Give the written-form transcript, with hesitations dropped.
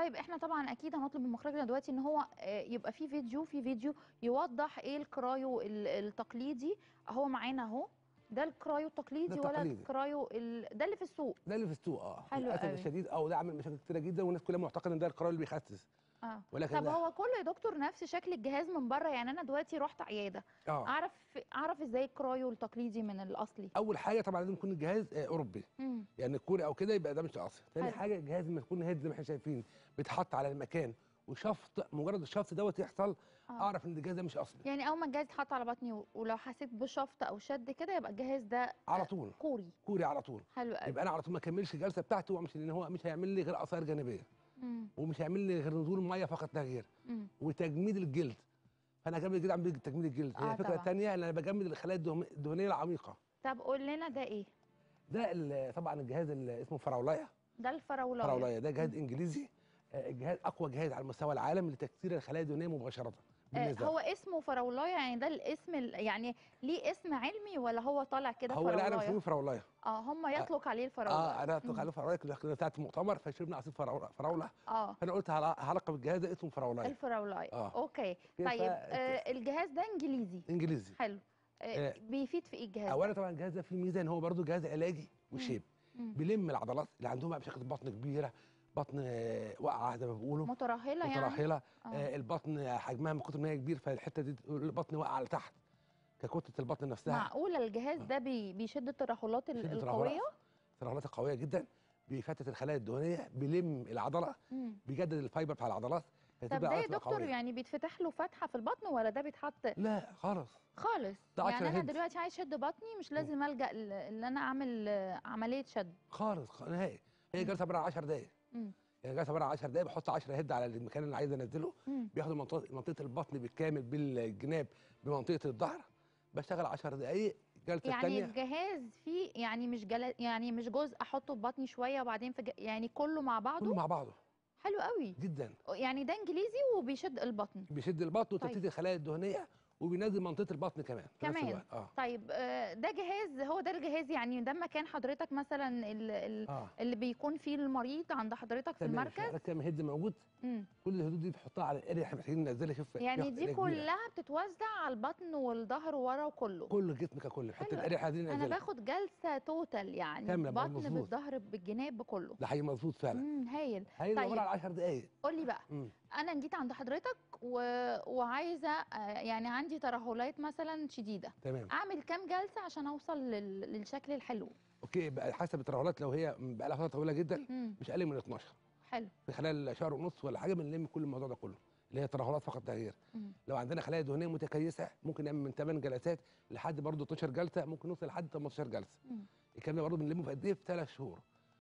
طيب احنا طبعا اكيد هنطلب من مخرجنا دلوقتي ان هو يبقى في فيديو يوضح ايه الكرايو التقليدي. هو معانا اهو، ده الكرايو ده التقليدي ولا التقليدي، الكرايو ده اللي في السوق؟ ده اللي في السوق. حلو للاسف قوي. الشديد ده عامل مشاكل كتيره جدا، والناس كلها معتقده ان ده القرار اللي بيخسس. ولكن طب ده هو كله يا دكتور نفس شكل الجهاز من بره؟ يعني انا دلوقتي رحت عياده، اعرف ازاي الكرايو التقليدي من الاصلي؟ اول حاجه طبعا لازم يكون الجهاز اوروبي، يعني كوري او كده، يبقى ده مش اصلي. ثاني حاجه الجهاز لما يكون هيد زي ما احنا شايفين بيتحط على المكان وشفط، مجرد الشفط دوت يحصل اعرف ان الجهاز ده مش اصلي. يعني اول ما الجهاز يتحط على بطني ولو حسيت بشفط او شد كده يبقى الجهاز ده على طول كوري على طول. حلو قوي. يبقى انا على طول ما اكملش الجلسه بتاعته، وامشي، لان هو مش هيعمل لي غير اثار جانبيه، ومش هيعمل لي غير نزول ميه فقط لا غير، وتجميد الجلد. فانا هجمد الجلد، اعمل تجميد الجلد. هي الفكره الثانيه ان انا بجمد الخلايا الدهنيه العميقه. طب قول لنا ده ايه؟ ده طبعا الجهاز اللي اسمه فراولايه. ده الفراولايه ده جهاز انجليزي، الجهاز اقوى جهاز على مستوى العالم لتكسير الخلايا الدهنيه مباشره بالليزر. هو اسمه فراولايه، يعني ده الاسم يعني ليه اسم علمي ولا هو طالع كده فراولايه؟ لا، انا مسميه فراولايه. هم يطلق عليه الفراولايه. انا اطلق عليه فراولايه. كنت بتاعت مؤتمر فشربنا عصير فراوله، فانا قلت هلقب الجهاز ده اسمه فراولايه. الفراولايه. اوكي. طيب الجهاز ده انجليزي. حلو. بيفيد في ايه الجهاز ده؟ اولا طبعا الجهاز ده فيه ميزه ان هو برضه جهاز علاجي وشيب، بيلم العضلات اللي عندهم بقى مشاكل بطن كبيره، بطن واقعه زي ما بيقولوا، مترهله يعني البطن حجمها من كتر ما هي كبير، فالحته دي البطن واقعه على تحت ككتله البطن نفسها. معقوله الجهاز ده بيشد الترهلات القويه؟ الترهلات القويه جدا، بيفتت الخلايا الدهنيه، بيلم العضله، بيجدد الفايبر بتاع العضلات. طب ده يا دكتور يعني بيتفتح له فتحه في البطن ولا ده بيتحط؟ لا خالص. يعني انا دلوقتي عايز شد بطني مش لازم الجا ان انا اعمل عمليه شد خالص نهائي. هي جلسه عباره عن 10 دقائق. يعني جلسه عباره عن 10 دقائق، بحط 10 هيد على المكان اللي عايز انزله، بياخدوا منطقه البطن بالكامل بالجناب بمنطقه الظهر، بشتغل 10 دقائق. الجلسه الثانيه يعني الجهاز فيه يعني مش جزء احطه في بطني شويه وبعدين يعني كله مع بعضه؟ كله مع بعضه. حلو قوي جدا. يعني ده انجليزي وبيشد البطن؟ بيشد البطن وتفتيت الخلايا الدهنيه، وبينزل منطقه البطن كمان في نفس الوقت. طيب ده جهاز، هو ده الجهاز يعني ده مكان حضرتك مثلا اللي بيكون فيه المريض عند حضرتك في المركز؟ كام هيد موجود. كل الهدود دي بتحطها على الاريا، احنا محتاجين ننزلها. شوف يعني دي كلها بتتوزع على البطن والظهر ورا وكله؟ كل الجسم ككل، حتى الاريا عايزين ننزلها. انا باخد جلسه توتال يعني بطن بالظهر بالجناب بكله. ده حقيقي مظبوط فعلا. هايل. طيب عباره عن 10 دقائق. قول لي بقى، انا جيت عند حضرتك وعايزه يعني عندي ترهلات مثلا شديده، تمام، اعمل كام جلسه عشان اوصل للشكل الحلو؟ اوكي بقى حسب الترهلات، لو هي بقى لها فتره طويله جدا مش اقل من 12. حلو. في خلال شهر ونص ولا حاجه بنلم كل الموضوع ده كله، اللي هي ترهلات فقط لا غير. لو عندنا خلايا دهنيه متكيسه ممكن نعمل من 8 جلسات لحد برضه 12 جلسه، ممكن نوصل لحد 18 جلسه. الكلام ده برضه بنلمه في قد ايه؟ في 3 شهور.